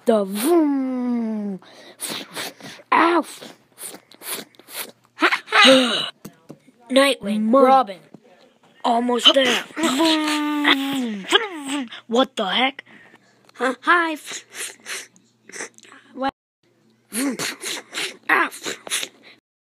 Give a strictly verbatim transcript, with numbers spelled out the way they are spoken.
The vroom. Ow. Nightwing, Mom. Robin. Almost there. What the heck? Huh? Hi.